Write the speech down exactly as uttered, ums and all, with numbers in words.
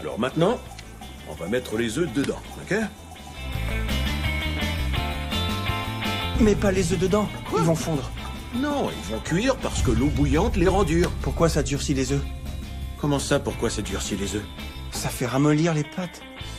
Alors maintenant, on va mettre les œufs dedans, ok? Mais pas les œufs dedans, Quoi? Ils vont fondre. Non, ils vont cuire parce que l'eau bouillante les rend durs. Pourquoi ça durcit les œufs? Comment ça, pourquoi ça durcit les œufs? Ça fait ramollir les pâtes.